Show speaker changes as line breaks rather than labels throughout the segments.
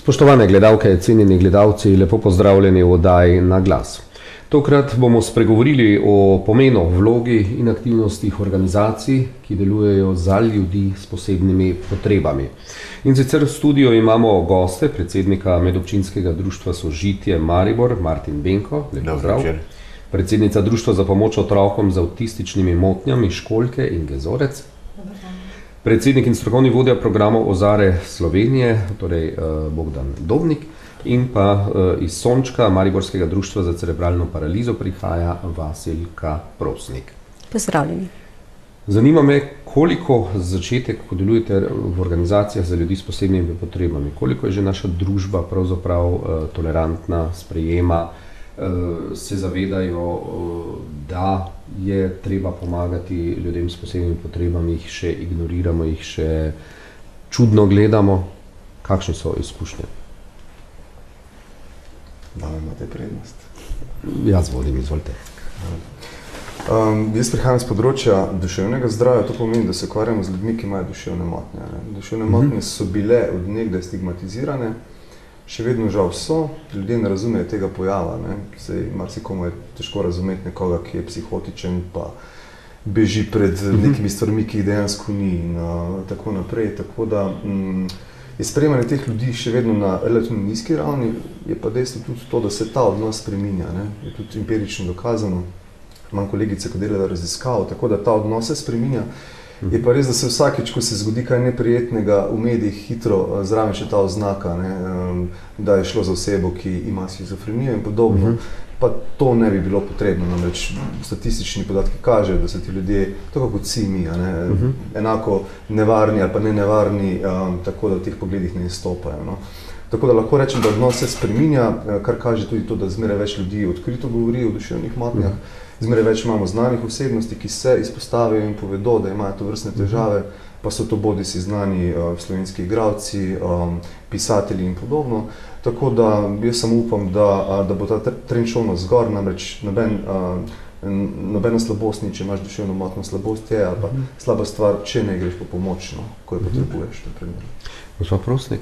Spoštovane gledalke, cenjeni gledalci, lepo pozdravljeni v oddaji Na glas. Tokrat bomo spregovorili o pomenu, vlogi in aktivnostih organizacij, ki delujejo za ljudi s posebnimi potrebami. In sicer v studiu imamo goste, predsednika Medobčinskega društva Sožitje Maribor, Martin Benko, lep pozdrav. Predsednica Društva za pomoč otrokom z avtističnimi motnjami Školjke in Gezorec. Predsednik in strokovni vodja programov Ozare Slovenije, torej Bogdan Dobnik, in pa iz Sončka, Mariborskega društva za cerebralno paralizo, prihaja Vasilka Prosnik.
Pozdravljeni.
Zanima me, koliko začetek, ko delujete v organizacijah za ljudi s posebnimi potrebami, koliko je že naša družba pravzaprav tolerantna, sprejema, se zavedajo, da je treba pomagati ljudem s posebnimi potrebami, jih še ignoriramo, jih še čudno gledamo. Kakšne so izkušnje?
Da imate prednost.
Jaz vodim, izvolite.
Jaz prihajam z področja duševnega zdravja, to pomeni, da se ukvarjamo z ljudmi, ki imajo duševne motnje. Duševne motnje so bile od nekdaj stigmatizirane, še vedno žal so, ljudje ne razumejo tega pojava. Marsikomu je težko razumeti nekoga, ki je psihotičen, pa beži pred nekimi stvarmi, ki jih dejansko ni in tako naprej. Tako da je sprejemanje teh ljudi še vedno na relativno nizki ravni, je pa dejstvo tudi to, da se ta odnos spreminja. Je tudi empirično dokazano. Imam kolegice, ko delajo raziskavo, tako da ta odnos se spreminja. Je pa res, da se vsakič, ko se zgodi kaj neprijetnega v medijih, hitro zraven še ta oznaka, da je šlo za osebo, ki ima shizofrenijo in podobno. Pa to ne bi bilo potrebno, namreč statistični podatki kažejo, da so ti ljudje, tako kot vsi mi, enako nevarni ali pa ne nevarni, tako da v teh pogledih ne izstopajo. Tako da lahko rečem, da odnos se spreminja, kar kaže tudi to, da zmeraj več ljudi odkrito govori o duševnih motnjah. Zmeraj več imamo znanih osebnosti, ki se izpostavijo in povedo, da imajo tovrstne težave, pa so to bodisi znani slovenski igralci, pisatelji in podobno. Tako da jaz samo upam, da bo ta trend šel navzgor, namreč nobena slabost ni, če imaš duševno motnjo. Slabost je ali pa slaba stvar, če ne greš po pomoč, ko jo potrebuješ.
Gospod Prosnik?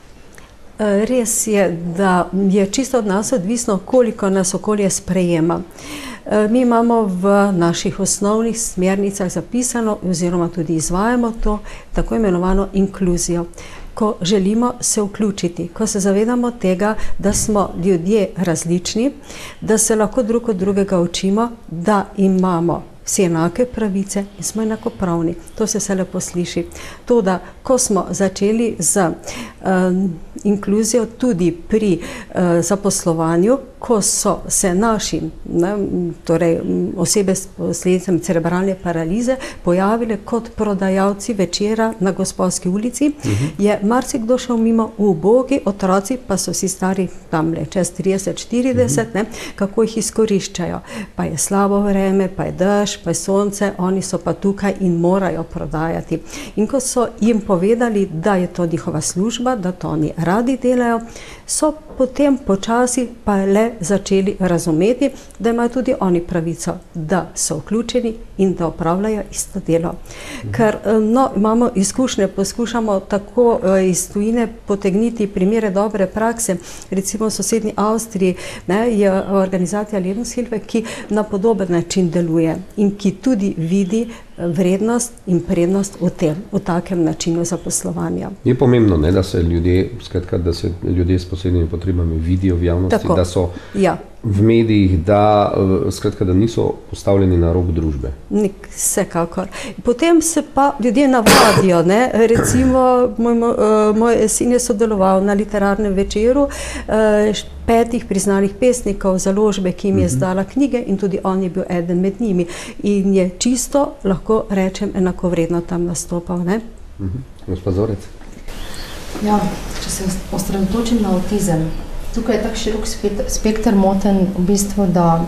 Res je, da je čisto od nas odvisno, koliko nas okolje sprejema. Mi imamo v naših osnovnih smernicah zapisano, oziroma tudi izvajamo to, tako imenovano inkluzijo. Ko želimo se vključiti, ko se zavedamo tega, da smo ljudje različni, da se lahko drug od drugega učimo, da imamo vsi enake pravice in smo enakopravni. To se lepo sliši. Toda, ko smo začeli z inkluzijo tudi pri zaposlovanju, ko so se naši, torej osebe s posledicami cerebralne paralize, pojavile kot prodajalci večera na Gosposki ulici, je marsikdo šel mimo, ubogi otroci, pa so vsi stari tamle, čez 30-40, kako jih izkoriščajo. Pa je slabo vreme, pa je dež, pa je sonce, oni so pa tukaj in morajo prodajati. In ko so jim povedali, da je to njihova služba, da to oni radi delajo, so potem počasi pa le začeli razumeti, da imajo tudi oni pravico, da so vključeni in da opravljajo isto delo. Ker imamo izkušnje, poskušamo tako iz tujine potegniti primere dobre prakse. Recimo v sosednji Avstriji je organizacija Lebenshilfe, ki na podoben način deluje in ki tudi vidi vrednost in prednost v takem načinu zaposlovanja.
Je pomembno, da se ljudje s posebnimi potrebami vidijo v javnosti, da so v medijih, da niso postavljeni na rob družbe.
Vsekakor. Potem se pa ljudje navadijo. Recimo, moj sin je sodeloval na literarnem večeru 5 priznanih pesnikov založbe, ki jim je izdala knjige, in tudi on je bil eden med njimi. In je čisto, lahko rečem, enakovredno tam nastopal.
Gospod Zorec?
Ja, če se osredotočim na avtizem, tukaj je tak širok spekter motenj, v bistvu, da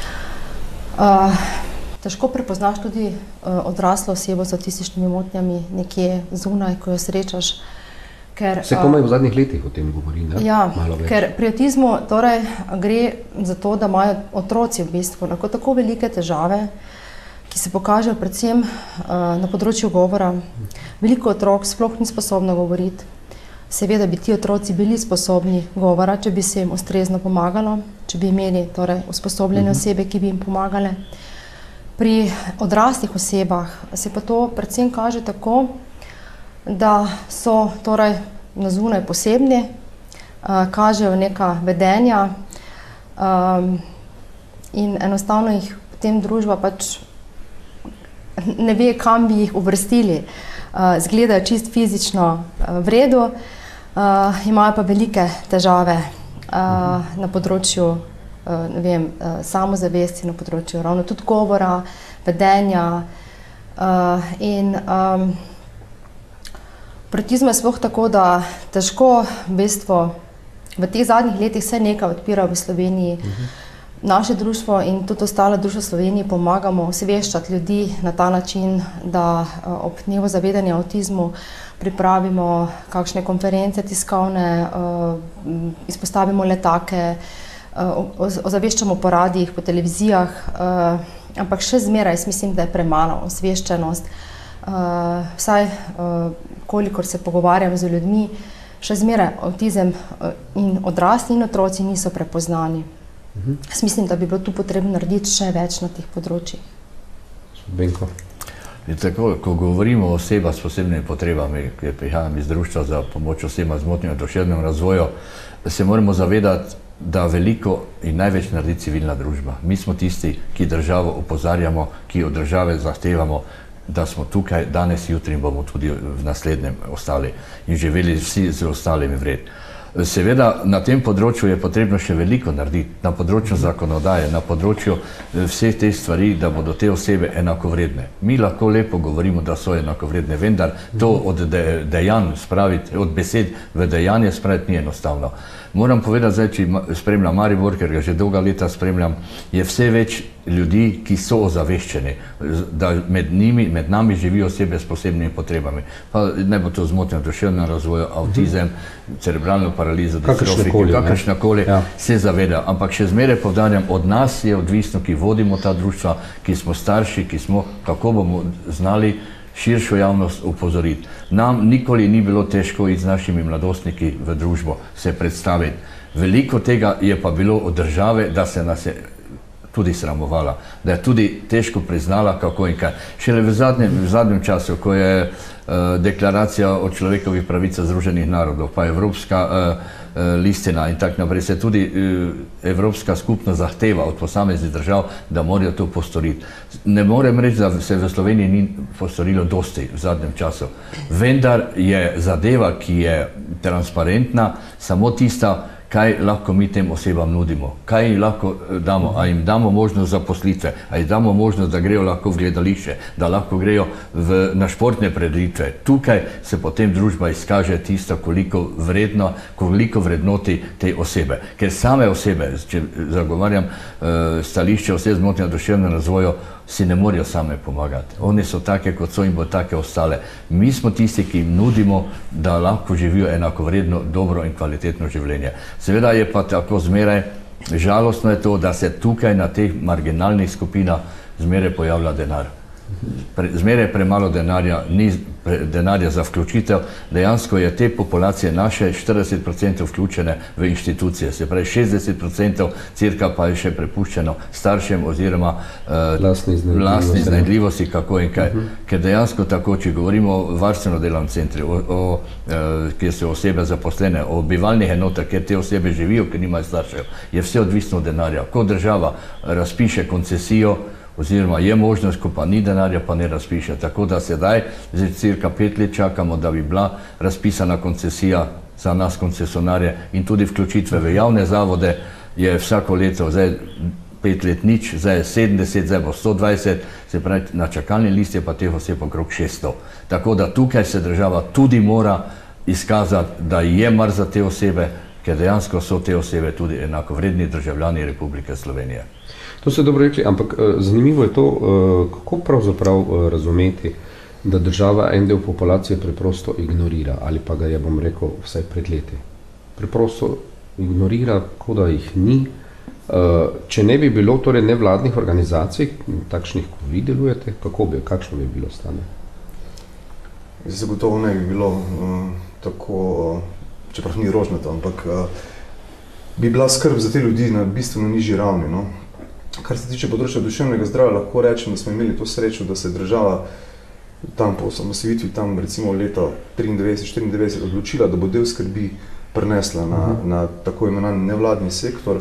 težko prepoznaš tudi odraslo osebo z avtističnimi motnjami nekje zunaj, ko jo srečaš.
Se komaj v zadnjih letih o tem govori, ne?
Ja, ker pri avtizmu torej gre za to, da imajo otroci v bistvu lahko tako velike težave, ki se pokažejo predvsem na področju govora. Veliko otrok sploh ni sposobno govoriti. seveda bi ti otroci bili sposobni govora, če bi se jim ustrezno pomagalo, če bi imeli torej usposobljene osebe, ki bi jim pomagale. Pri odraslih osebah se pa to predvsem kaže tako, da so torej na zunaj posebni, kažejo neka vedenja in enostavno jih potem družba pač ne ve, kam bi jih uvrstili. Zgledajo čist fizično v redu, imajo pa velike težave na področju samozavesti, na področju ravno tudi govora, vedenja. In autizem je sploh tako, da težko v bistvu v teh zadnjih letih se nekaj odpira v Sloveniji. Naše društvo in tudi ostale društva v Sloveniji pomagamo osveščati ljudi na ta način, da ob dnevu zavedanja o avtizmu pripravimo kakšne konference tiskovne, izpostavimo letake, ozaveščamo po radijih, po televizijah, ampak še zmeraj mislim, da je premalo osveščenost. Vsaj kolikor se pogovarjam z ljudmi, še zmeraj avtizem in odrasli in otroci niso prepoznani. Jaz mislim, da bi bilo tu potrebno narediti še več na teh področjih.
Benko.
Tako, ko govorimo o osebah s posebnimi potrebami, ki prihajam iz društva za pomoč osebam z motnjami v duševnem razvoju, se moramo zavedati, da veliko in največ naredi civilna družba. Mi smo tisti, ki državo opozarjamo, ki od države zahtevamo, da smo tukaj danes, jutri in bomo tudi v naslednjem ostali in živeli vsi z ostalimi vred. Seveda, na tem področju je potrebno še veliko narediti, na področju zakonodaje, na področju vseh teh stvari, da bodo te osebe enakovredne. Mi lahko lepo govorimo, da so enakovredne, vendar to od dejanj spraviti, od besed v dejanje spraviti ni enostavno. Moram povedati zdaj, če spremljam Maribor, ker ga že dolga leta spremljam, je vse več ljudi, ki so ozaveščeni, da med nami živijo osebe s posebnimi potrebami. Pa ne bo to z motnjami v duševnem razvoju, avtizem, cerebralno paralizo, distrofiko, kakršnakoli, se zaveda. Ampak še zmeraj poudarjam, od nas je odvisno, ki vodimo ta društva, ki smo starši, kako bomo znali širšo javnost upozoriti. Nam nikoli ni bilo težko iti z našimi mladostniki v družbo, se predstaviti. Veliko tega je pa bilo od države, da se nas je tudi sramovala, da je tudi težko priznala, kako in kaj. Šele v zadnjem času, ko je deklaracija o človekovih pravicah Združenih narodov, pa Evropska listina in tak naprej, se tudi Evropska skupnost zahteva od posameznih držav, da morajo to postoriti. Ne morem reči, da se v Sloveniji ni postorilo dosti v zadnjem času, vendar je zadeva, ki je transparentna, samo tista, kaj lahko mi tem osebam nudimo, kaj jim lahko damo, a jim damo možnost zaposlitve, a jim damo možnost, da grejo lahko v gledališče, da lahko grejo na športne prireditve. Tukaj se potem družba izkaže tisto, koliko vrednoti te osebe. Ker same osebe, če zagovarjam stališče oseb z motnjami v duševnem razvoju, si ne morejo same pomagati. Oni so take, kot so in bo take ostale. Mi smo tisti, ki jim nudimo, da lahko živijo enakovredno, dobro in kvalitetno življenje. Seveda je pa tako zmeraj, žalostno je to, da se tukaj na teh marginalnih skupinah zmeraj pojavlja denar. Zmeraj premalo denarja za vključitev. Dejansko je te populacije naše 40% vključene v inštitucije, se pravi 60% cirka pa je še prepuščeno staršem oziroma lastni iznajdljivosti, kako in kaj. Ker dejansko tako, če govorimo o varstveno-delovnem centru, kjer so osebe zaposlene, o bivalnih enotah, kjer te osebe živijo, ker nimajo staršev, je vse odvisno od denarja. Ko država razpiše koncesijo, oziroma je možnost, ko pa ni denarja, pa ne razpiše. Tako da sedaj, zdaj cirka 5 let čakamo, da bi bila razpisana koncesija za nas koncesionarje in tudi vključitve v javne zavode je vsako leto, zdaj 5 let nič, zdaj je 70, zdaj bo 120, se pravi, na čakalni listi je pa teh oseb okrog 600. Tako da tukaj se država tudi mora izkazati, da je mar za te osebe, ker dejansko so te osebe tudi enakovredni državljani Republike Slovenije.
To ste dobro rekli, ampak zanimivo je to, kako pravzaprav razumeti, da država en del populacije preprosto ignorira, ali pa ga je, bom rekel, vsaj pred leti. Preprosto ignorira, kot da jih ni. Če ne bi bilo torej nevladnih organizacij, takšnih, ko vi delujete, kakšno bi bilo stanje?
Zagotovo ne bi bilo tako čeprav ni rožnato, ampak bi bila skrb za te ljudi na bistveno nižji ravni. No. Kar se tiče področja duševnega zdravja, lahko rečem, da smo imeli to srečo, da se je država tam po osamosvojitvi, tam recimo leta 93-94 odločila, da bo del skrbi prenesla na tako imenovan nevladni sektor.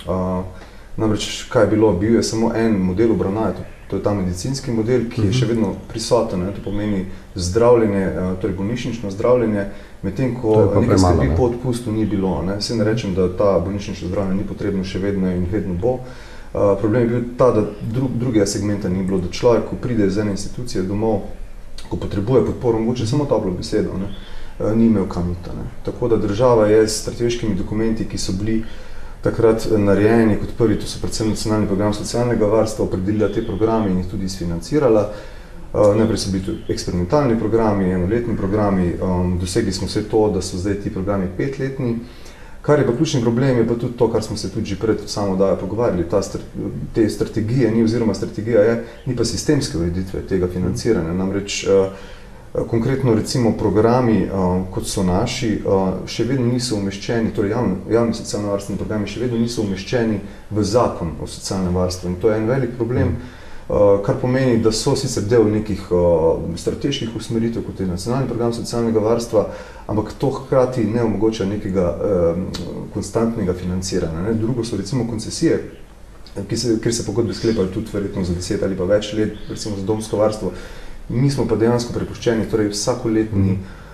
Namreč, kaj je bilo? Bil je samo en model obravnave, to je ta medicinski model, ki je še vedno prisoten, to pomeni zdravljenje, torej bolnišnično zdravljenje, medtem ko nekaj skrbi po odpustu ni bilo. Vse ne rečem, da ta bolnišnično zdravljenje ni potrebno, še vedno in vedno bo. Problem je bil ta, da drugega segmenta ni bilo, da človek, ko pride iz ene institucije domov, ko potrebuje podporo, mogoče samo toplo besedo, ni imel kam iti. Tako da država je s strateškimi dokumenti, ki so bili takrat narejeni kot prvi, to so predvsem nacionalni program socialnega varstva, opredelila te programe in jih tudi sfinancirala. Najprej so bili tudi eksperimentalni programi, enoletni programi, dosegli smo vse to, da so zdaj ti programi 5-letni. Kar je pa ključni problem, je pa tudi to, kar smo se tudi že pred samo dajo pogovarjali, te strategije ni, oziroma strategija je, ni pa sistemske ureditve tega financiranja. Namreč konkretno recimo programi, kot so naši, še vedno niso umeščeni, torej javni socialno-varstveni programi še vedno niso umeščeni v zakon o socialnem varstvu. In to je en velik problem, kar pomeni, da so sicer del nekih strateških usmeritev, kot je nacionalni program socialnega varstva, ampak to hkrati ne omogoča nekega konstantnega financiranja. Drugo so recimo koncesije, kjer se pogodbe sklepajo tudi verjetno za 10 ali pa več let, recimo za domsko varstvo. Mi smo pa dejansko prepuščeni, torej vsakoletni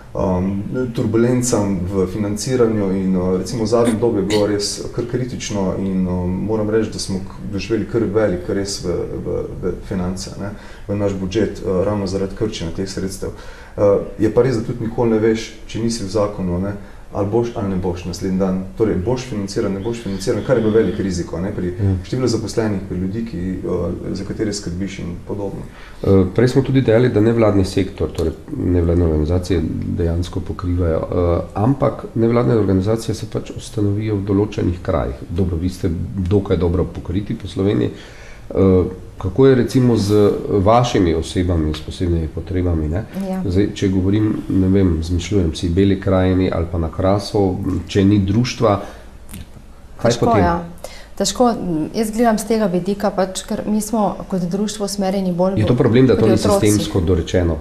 turbulencam v financiranju in recimo v zadnjem dobu je bilo res kar kritično in moram reči, da smo doživeli kar velik res v finance, v naš budžet, ravno zaradi krčenja teh sredstev. Je pa res, da tudi nikoli ne veš, če nisi v zakonu, ali boš ali ne boš naslednji dan. Torej, boš financiran, ne boš financiran, kar je bil velik riziko, pri številu zaposlenih, pri ljudi, za katere skrbiš in podobno.
Prej smo tudi dejali, da nevladni sektor, torej nevladne organizacije dejansko pokrivajo, ampak nevladne organizacije se pač ustanovijo v določenih krajih. Dobro, vi ste dokaj dobro pokriti po Sloveniji. Kako je recimo z vašimi osebami s posebnimi potrebami?
Ja.
Zdaj, če govorim, ne vem, zmišljujem si Beli krajini ali pa na Krasu, če ni društva, kaj
težko,
potem?
Ja. Težko, jaz gledam z tega vidika, pač, ker mi smo kot društvo usmerjeni bolj
Je to problem, da to ni sistemsko dorečeno?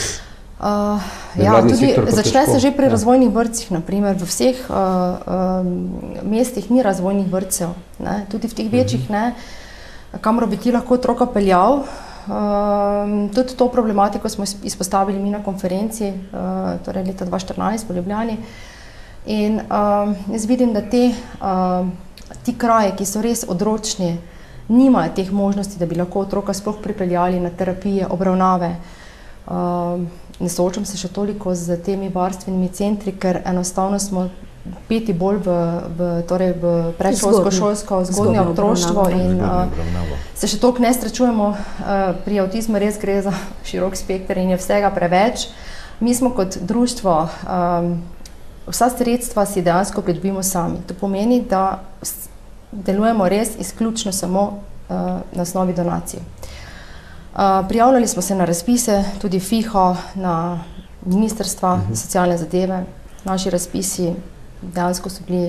Ja, tudi začne se že pri razvojnih vrtcih, naprimer, v vseh mestih ni razvojnih vrtcev, tudi v teh večjih ne, kamor bi ti lahko otroka peljal. Tudi to problematiko smo izpostavili mi na konferenci, torej leta 2014 v Ljubljani. In jaz vidim, da ti kraji, ki so res odročni, nimajo teh možnosti, da bi lahko otroka sploh pripeljali na terapije, obravnave. Ne soočam se še toliko z temi varstvenimi centri, ker enostavno smo peti bolj v predšolsko, šolsko, zgodnje otroštvo in se še toliko ne srečujemo. Pri avtizmu res gre za širok spekter in je vsega preveč. Mi smo kot društvo, vsa sredstva si dejansko pridobimo sami. To pomeni, da delujemo res izključno samo na osnovi donacij. Prijavljali smo se na razpise, tudi FIHO, na ministrstva za socialne zadeve. Naši razpisi dejansko so bili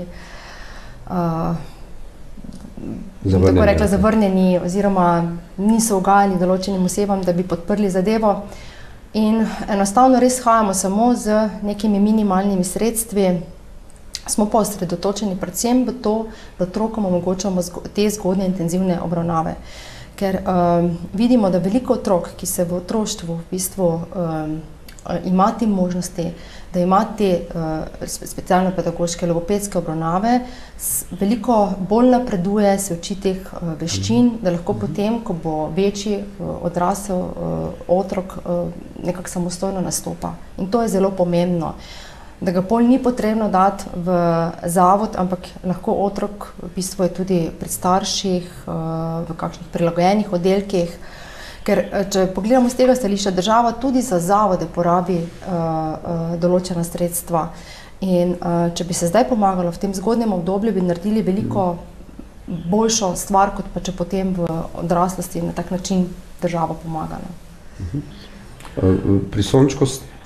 tako rekla zavrnjeni oziroma niso ugajali določenim osebam, da bi podprli zadevo. In enostavno res hajamo samo z nekimi minimalnimi sredstvi. Smo pa osredotočeni predvsem v to, da otrokom omogočamo te zgodnje intenzivne obravnave. Ker vidimo, da veliko otrok, ki se v otroštvu v bistvu ima te možnosti, da ima te specialno-pedagoške logopedske obravnave, veliko bolj napreduje, se uči teh veščin, da lahko potem, ko bo večji odrasel otrok, nekako samostojno nastopa. In to je zelo pomembno, da ga pol ni potrebno dati v zavod, ampak lahko otrok v bistvu je tudi pri starših, v kakšnih prilagojenih oddelkih. Ker če pogledamo z tega stališča, država tudi za zavode porabi določena sredstva. In če bi se zdaj pomagalo v tem zgodnjem obdobju, bi naredili veliko boljšo stvar, kot pa če potem v odraslosti na tak način država pomaga.
Pri Sončku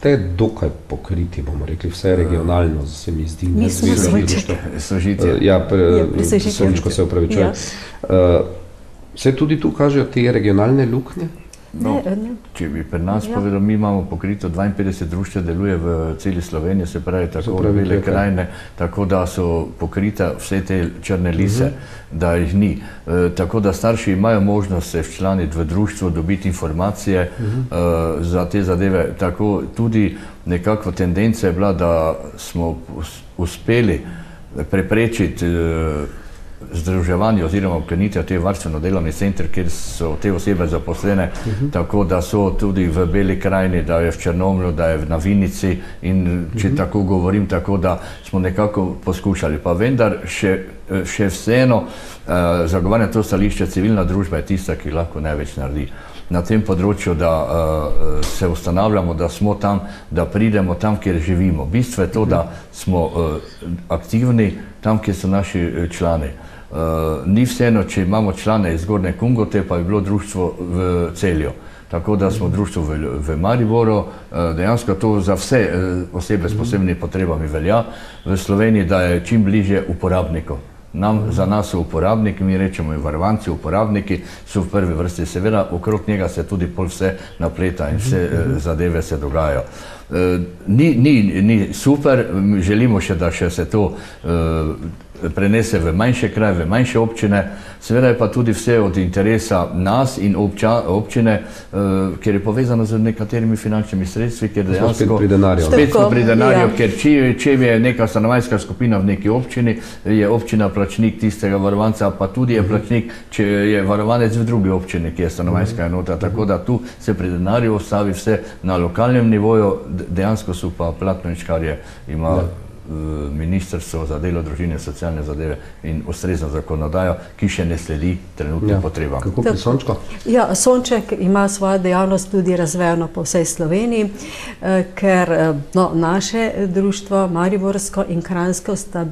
ste dokaj pokriti, bomo rekli, vse regionalno, se mi zdi.
Mi smo
Sožitje.
Sončko se upravičujem. Se tudi tu kažejo te regionalne luknje?
No, če bi pri nas povedal, mi imamo pokrito 52 društev, deluje v celi Sloveniji, se pravi tako v Bele krajine, tako da so pokrita vse te črne lise, da jih ni. Tako da starši imajo možnost se včlaniti v društvo, dobiti informacije za te zadeve. Tako tudi nekako tendenca je bila, da smo uspeli preprečiti združevanje oziroma ukrenitev te varstveno-delovni center, kjer so te osebe zaposlene, tako da so tudi v Beli krajini, da je v Črnomlju, da je na Vinici in če tako govorim, tako da smo nekako poskušali. Pa vendar še vseeno zagovarjam to stališče, civilna družba je tista, ki lahko največ naredi na tem področju, da se ustanavljamo, da smo tam, da pridemo tam, kjer živimo. Bistvo je to, da smo aktivni tam, kjer so naši člani. Ni vseeno, če imamo člane iz Zgornje Kungote, pa je bilo društvo v Celju. Tako da smo društvo v Mariboru, dejansko to za vse osebe s posebnimi potrebami velja v Sloveniji, da je čim bližje uporabnikov. Za nas so uporabniki, mi rečemo varovanci, uporabniki so v prvi vrsti, seveda okrog njega se tudi pol vse napleta in vse zadeve se dogajajo. Ni super, želimo še, da še se to prenese v manjše kraje, v manjše občine, seveda je pa tudi vse od interesa nas in občine, ker je povezano z nekaterimi finančnimi sredstvi, ker dejansko spet smo pri denarju, ker če je neka stanovanjska skupina v neki občini, je občina plačnik tistega varovanca, pa tudi je plačnik, če je varovanec v drugi občini, ki je stanovanjska enota, tako da tu se pri denarju ostavi vse na lokalnem nivoju, dejansko so pa platnovičkarje ima Ministrstvo za delo, družine, socialne zadeve in ustrezno zakonodajo, ki še ne sledi trenutnim potrebam.
Kako pri Sončku?
Ja, Sonček ima svojo dejavnost tudi razvejano po vsej Sloveniji, ker naše društvo, Mariborsko in Kranjsko, sta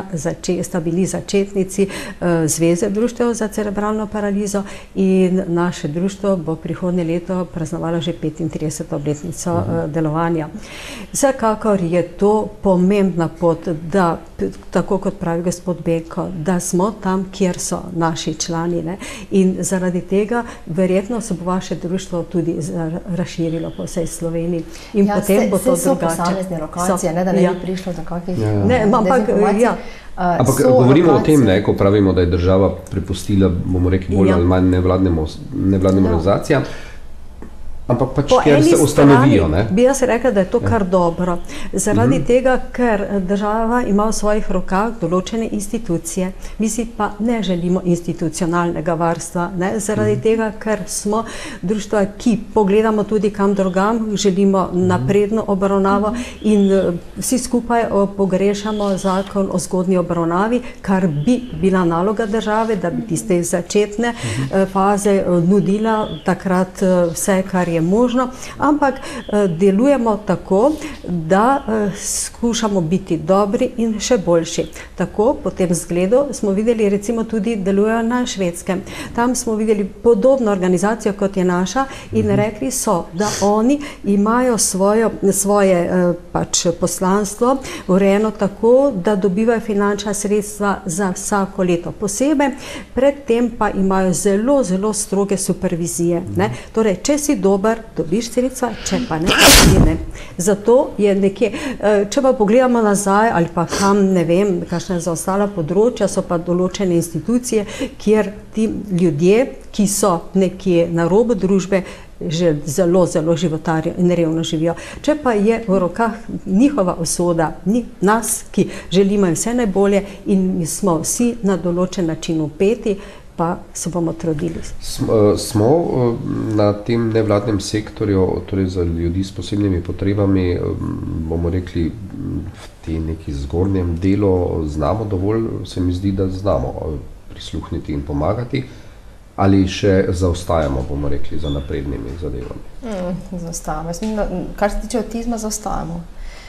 bili začetnici Zveze društev za cerebralno paralizo in naše društvo bo prihodnje leto praznovalo že 35. obletnico delovanja. Vsekakor je to pomembna pot, da, tako kot pravi gospod Benko, da smo tam, kjer so naši člani, ne? In zaradi tega verjetno se bo vaše društvo tudi razširilo po vsej Sloveniji. In potem bo to drugače.
So posamezne lokacije, da ne bi prišlo do kakih
dezinformacij.
Ampak govorimo o tem, ko pravimo, da je država prepustila, bomo rekli, bolj ali manj nevladnim organizacijam. Ampak pač, ker se ustanovijo, ne?
Bi jaz rekla, da je to kar dobro. Zaradi tega, ker država ima v svojih rokah določene institucije, mi si pa ne želimo institucionalnega varstva, ne? Zaradi tega, ker smo društva, ki pogledamo tudi kam drugam, želimo napredno obravnavo in vsi skupaj pogrešamo zakon o zgodnji obravnavi, kar bi bila naloga države, da bi tiste začetne faze nudila takrat vse, kar je možno, ampak delujemo tako, da skušamo biti dobri in še boljši. Tako, po tem zgledu smo videli, recimo tudi delujejo na Švedskem. Tam smo videli podobno organizacijo, kot je naša, in rekli so, da oni imajo svoje pač poslanstvo urejeno tako, da dobivajo finančna sredstva za vsako leto posebej, predtem pa imajo zelo, zelo stroge supervizije, ne? Torej, če si dober, dobiš sredstva, če pa ne, ne. Zato je nekje, če pa pogledamo nazaj ali pa kam, ne vem, kakšna zaostala področja, so pa določene institucije, kjer ti ljudje, ki so nekje na robu družbe, že zelo, zelo životarijo in revno živijo. Če pa je v rokah njihova usoda, nas, ki želimo vse najbolje in smo vsi na določen način vpeti, pa se bomo trudili.
Smo na tem nevladnem sektorju, torej za ljudi s posebnimi potrebami, bomo rekli, v tem neki zgornjem delu znamo dovolj, se mi zdi, da znamo prisluhniti in pomagati, ali še zaostajamo, bomo rekli, za naprednimi zadevami?
Zaostajamo. Kar se tiče avtizma, zaostajamo.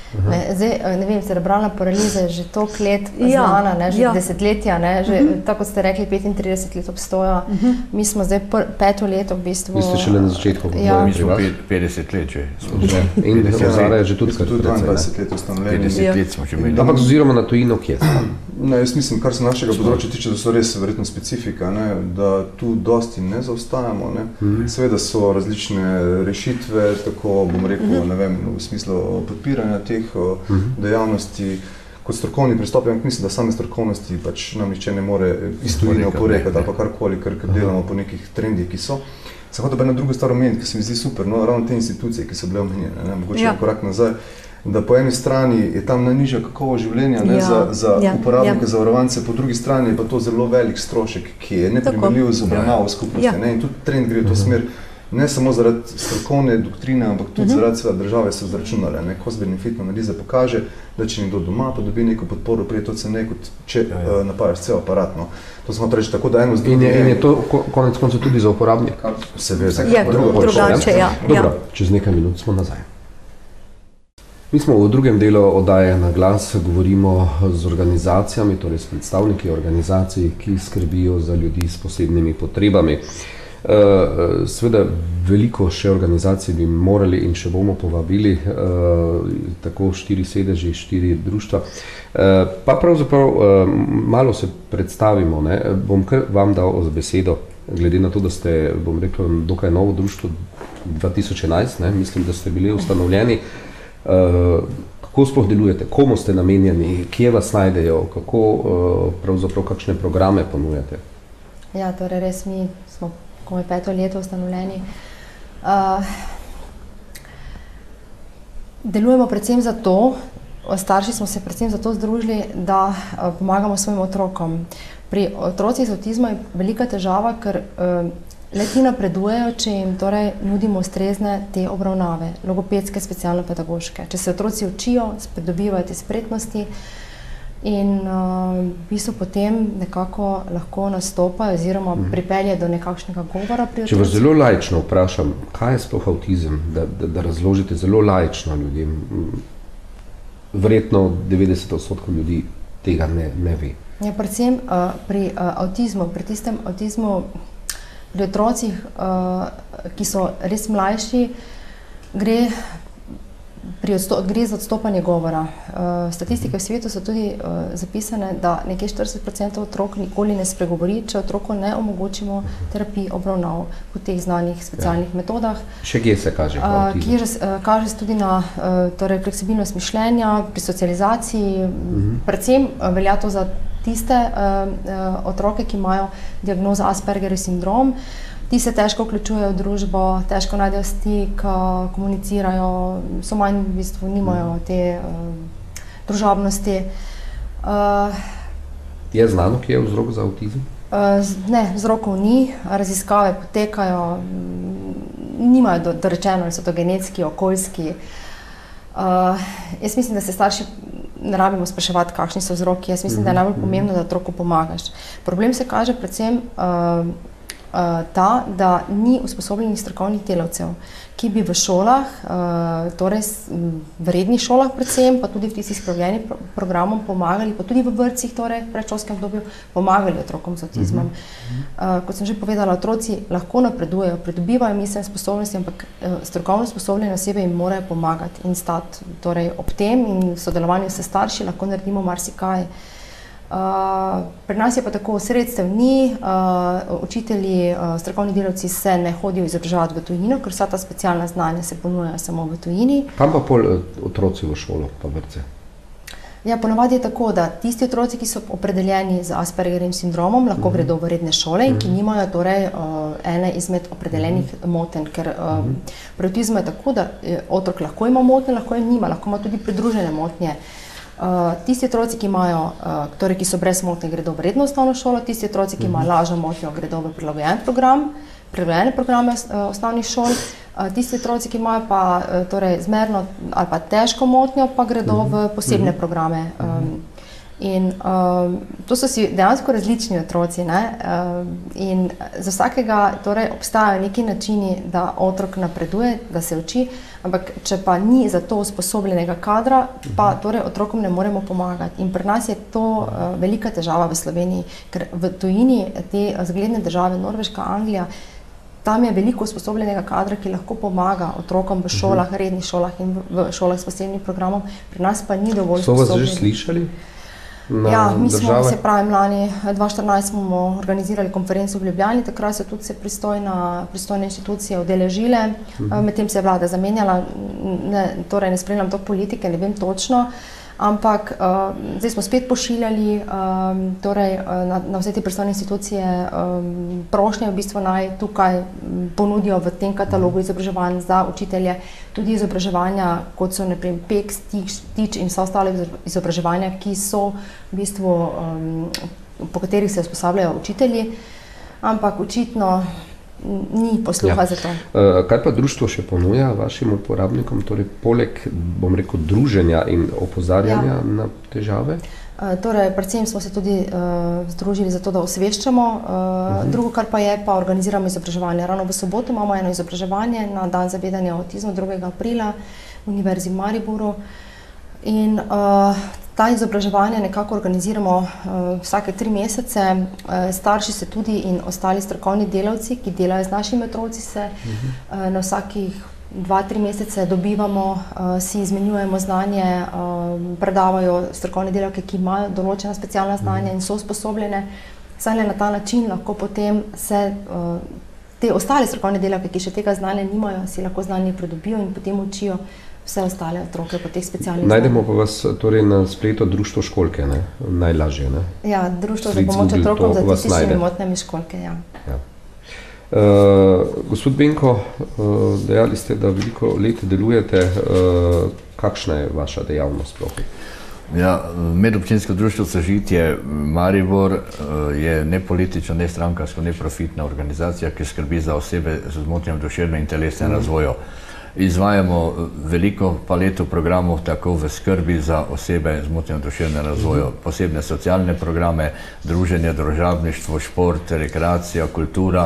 Zdaj, ne vem, cerebralna paraliza je že toliko let znana, ne, že desetletja, ne, že, tako kot ste rekli, 35 let obstoja. Mi smo zdaj 5. leto v bistvu.
Vi ste šele na začetku.
Mi smo 50 let že.
In Ozara je že tudi
kar 22 let ustanovljeni.
50 let smo že imeli.
Ampak z oziroma na tujino, kje ste?
Ne, jaz mislim, kar se našega področja tiče, da so res verjetno specifika, ne, da tu dosti ne zaostajamo. Ne. Seveda so različne rešitve, tako bom rekel, ne vem, v smislu podpiranja teh dejavnosti, kot strokovni pristop, mislim, da same strokovnosti pač nam nihče ne more iz tujine oporekati ali pa karkoli, ker delamo po nekih trendih, ki so. Se hoče pa na drugo stvar omeniti, ki se mi zdi super, no, ravno te institucije, ki so bile omenjene, mogoče korak nazaj, da po eni strani je tam najnižja kakovost življenja za uporabnike, zavarovance, po drugi strani je pa to zelo velik strošek, ki je neprimerljiv z obravnavo skupnosti. Ne? In tudi trend gre v to smer, ne samo zaradi strokovne doktrine, ampak tudi zaradi države so zračunale. Cost-benefit analiza pokaže, da če nekdo doma pa dobi neko podporo, prije to ceneje, kot če napajaš cel aparat. No. To smo reči tako, da eno z drugim.
In je to konec koncev tudi za uporabnika?
Seveda.
Drugače, ja.
Dobro, čez nekaj minut smo nazaj. Mi smo v drugem delu oddaje Na glas, govorimo z organizacijami, torej s predstavniki organizacij, ki skrbijo za ljudi s posebnimi potrebami. Seveda veliko še organizacij bi morali in še bomo povabili, tako 4 sedeži, 4 društva. Pa pravzaprav malo se predstavimo, ne? Bom kar vam dal z besedo, glede na to, da ste, bom rekel, dokaj novo društvo 2011, ne? Mislim, da ste bili ustanovljeni. Kako sploh delujete, komu ste namenjeni, kje vas najdejo, kako pravzaprav kakšne programe ponujate?
Ja, torej res mi smo komaj 5. leto ustanovljeni. Delujemo predvsem zato, starši smo se predvsem zato združili, da pomagamo svojim otrokom. Pri otrocih z avtizmom je velika težava, ker le-ti napredujejo, če jim torej nudimo ustrezne te obravnave, logopedske, specialno-pedagoške. Če se otroci učijo, pridobivajo te spretnosti in v bistvu potem nekako lahko nastopajo oziroma pripelje do nekakšnega govora pri otrocih.
Če vas zelo laično vprašam, kaj je sploh avtizem, da razložite zelo laično ljudem, verjetno 90% ljudi tega ne ve.
Ja, predvsem pri avtizmu, pri tistem avtizmu, pri otrocih, ki so res mlajši, gre za odstopanje govora. Statistike v svetu so tudi zapisane, da nekje 40% otrok nikoli ne spregovori, če otroku ne omogočimo terapij, obravnav po teh znanih specialnih metodah.
Še kje se kaže avtizem?
Kaže se tudi na torej, fleksibilnost mišljenja, pri socializaciji, predvsem velja to za tiste otroke, ki imajo diagnozo Aspergerjev sindrom. Ti se težko vključujejo v družbo, težko najdejo stik, komunicirajo, so manj v bistvu, nimajo te družabnosti.
Je znano, kje je vzrok za avtizem?
Ne, vzrokov ni, raziskave potekajo, nimajo dorečeno, ali so to genetski, okoljski. Jaz mislim, da se starši ne rabimo spraševati, kakšni so vzroki. Jaz mislim, da je najbolj pomembno, da otroku pomagaš. Problem se kaže predvsem ta, da ni usposobljenih strokovnih delavcev, ki bi v šolah, torej v rednih šolah predvsem, pa tudi v tistih spravljenih programom pomagali, pa tudi v vrtcih, torej v predšolskem obdobju, pomagali otrokom z avtizmom. Kot sem že povedala, otroci lahko napredujejo, pridobivajo miselne sposobnosti, ampak strokovno usposobljene osebe jim morajo pomagati in stati torej ob tem in v sodelovanju s starši lahko naredimo marsikaj. Pri nas je pa tako, sredstev ni, učitelji, strokovni delavci se ne hodijo izobraževati v tujino, ker vsa ta specialna znanja se ponujajo samo v tujini.
Kam pa pol otroci v šolo, pa vrtce?
Ja, ponavadi je tako, da tisti otroci, ki so opredeljeni z Aspergerjevim sindromom, lahko gredo v redne šole in ki nimajo torej ene izmed opredeljenih motenj, ker pri avtizmu je tako, da otrok lahko ima motnje, lahko je nima, lahko ima tudi pridružene motnje. Tisti otroci, ki imajo, torej ki so brez motnje, gredo v redno osnovno šolo, tisti otroci, ki imajo lažjo motnjo, gredo v prilagojene programe osnovnih šol, tisti otroci, ki imajo pa torej zmerno ali pa težko motnjo, pa gredo v posebne programe. In to so si dejansko različni otroci, ne? In za vsakega torej obstajajo neki načini, da otrok napreduje, da se uči, ampak če pa ni za to usposobljenega kadra, pa torej otrokom ne moremo pomagati. In pri nas je to velika težava v Sloveniji, ker v tujini te zgledne države, Norveška, Anglija, tam je veliko usposobljenega kadra, ki lahko pomaga otrokom v šolah, rednih šolah in v šolah s posebnim programom. Pri nas pa ni dovolj
So vas
usposobljenih.
že slišali?
Ja, mi smo, se pravi, lani 2014 smo organizirali konferenco v Ljubljani, takrat so tudi se pristojne institucije udeležile, medtem se je vlada zamenjala, torej ne spremljam toliko politike, ne vem točno, ampak zdaj smo spet pošiljali torej, na vse te pristojne institucije prošnje, v bistvu naj tukaj ponudijo v tem katalogu izobraževanj za učitelje tudi izobraževanja, kot so naprimer PEK, TEACH in vsa ostale izobraževanja, ki so v bistvu, po katerih se usposabljajo učitelji, ampak očitno ni posluha za to.
Kaj pa društvo še ponuja vašim uporabnikom, torej poleg, bom rekel, druženja in opozarjanja na težave?
Torej, predvsem smo se tudi združili za to, da osveščamo. Drugo, kar pa je, pa organiziramo izobraževanje. Ravno v soboto imamo eno izobraževanje na dan zavedanja o avtizmu 2. aprila v Univerzi v Mariboru. In ta izobraževanja nekako organiziramo vsake 3 mesece. Starši se tudi in ostali strokovni delavci, ki delajo z našimi otroci, se na vsakih 2-3 mesece dobivamo, si izmenjujemo znanje, predavajo strokovne delavke, ki imajo določena specialna znanja in so usposobljene. Saj na ta način lahko potem se te ostale strokovne delavke, ki še tega znanja nimajo, si lahko znanje pridobijo in potem učijo vse ostale otroke po teh specialnih znanjih.
Najdemo pa vas torej na spletu Društvo Školjke, ne? Najlažje, ne?
Ja, Društvo za pomoč otrokom z avtističnimi motnjami Školjke, ja.
Gospod Benko, dejali ste, da veliko let delujete. Kakšna je vaša dejavnost sploh?
Ja, Medobčinsko društvo Sožitje Maribor je nepolitična, nestrankarsko, neprofitna organizacija, ki skrbi za osebe z motnjami duševnega in telesnega razvoja. Izvajamo veliko paleto programov tako v skrbi za osebe z motnjami duševnega razvoja, posebne socialne programe, druženje, družabništvo, šport, rekreacija, kultura,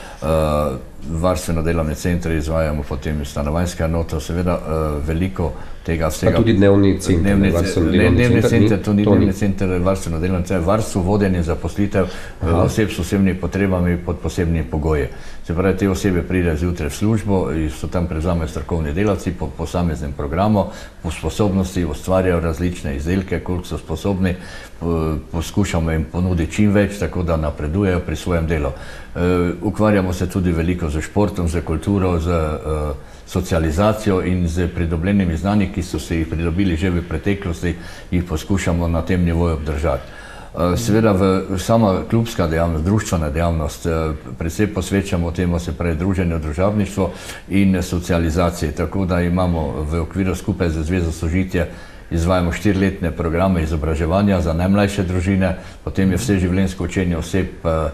varstveno-delovne centre izvajamo, potem stanovanjska enota, seveda veliko tega vsega.
Pa tudi dnevni center,
dnevni center, to ni dnevni center, varstveno-delovni center, varstvo, vodenje, zaposlitev oseb s posebnimi potrebami pod posebnimi pogoji. Se pravi, te osebe pridejo zjutraj v službo in so tam prevzamejo strokovni delavci po posameznem programu, po sposobnosti ustvarjajo različne izdelke, koliko so sposobni, poskušamo jim ponuditi čim več, tako da napredujejo pri svojem delu. Ukvarjamo se tudi veliko z športom, z kulturo, z socializacijo in z pridobljenimi znanji, ki so se jih pridobili že v preteklosti, jih poskušamo na tem nivoju obdržati. Seveda sama klubska dejavnost, društvena dejavnost, predvsem posvečamo temu, se pravi druženju, družabništvo in socializaciji, tako da imamo v okviru skupaj z Zvezo Sožitje izvajamo 4-letne programe izobraževanja za najmlajše družine, potem je vseživljenjsko učenje oseb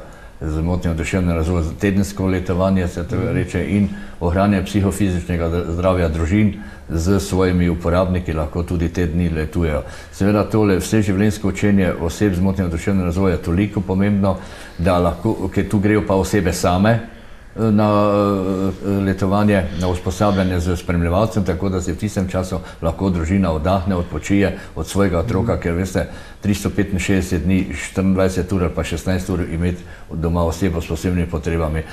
z motnjami duševnega razvoja, tedensko letovanje, se to reče, in ohranjanje psihofizičnega zdravja družin z svojimi uporabniki, lahko tudi te dni letujejo. Seveda tole vseživljenjsko učenje oseb z motnjami duševnega razvoja je toliko pomembno, da lahko, ker tu grejo pa osebe same na letovanje, na usposabljanje z spremljevalcem, tako da se v tistem času lahko družina oddahne, odpočije od svojega otroka, ker veste, 365 dni, 24 ur pa 16 ur imeti doma osebo s posebnimi potrebami,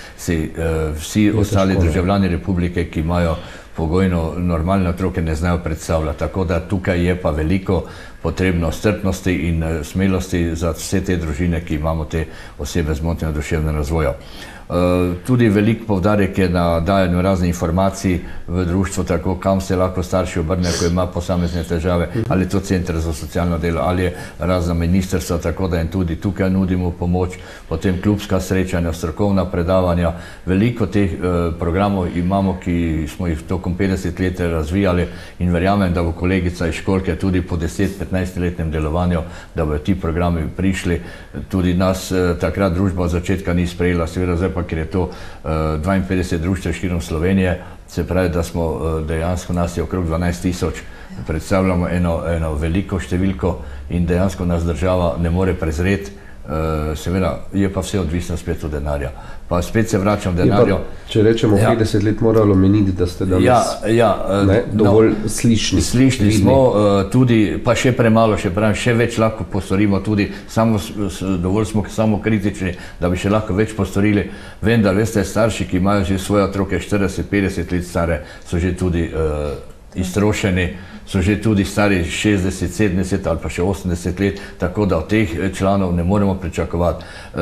vsi ostali državljani republike, ki imajo pogojno normalne otroke, ne znajo predstavljati. Tako da tukaj je pa veliko potrebno strpnosti in smelosti za vse te družine, ki imamo te osebe z motnjami duševnega razvoja. Tudi velik poudarek je na dajanju raznih informacij v društvu, tako kam se lahko starši obrnejo, ko ima posamezne težave, ali je to center za socialno delo, ali je razna ministrstva, tako da jim tudi tukaj nudimo pomoč, potem klubska srečanja, strokovna predavanja. Veliko teh programov imamo, ki smo jih tokom 50 let razvijali in verjamem, da bo kolegica iz Školjke tudi po 10-15-letnem delovanju, da bodo ti programi prišli. Tudi nas takrat družba od začetka ni sprejela, seveda zdaj pa, ker je to 52 društev širom Slovenije, se pravi, da smo dejansko, nas je okrog 12 000 predstavljamo eno veliko številko in dejansko nas država ne more prezreti. Seveda je pa vse odvisno spet od denarja. Pa spet se vračam denarju.
Če rečemo 50 let moralo meniti, da ste danes dovolj slišni.
Slišni smo tudi, pa še premalo, še več lahko postorimo tudi, dovolj smo samokritični, da bi še lahko več postorili. Vendar, veste, starši, ki imajo že svoje otroke 40-50 let stare, so že tudi iztrošeni, so že tudi stari 60, 70 ali pa še 80 let, tako da od teh članov ne moremo pričakovati.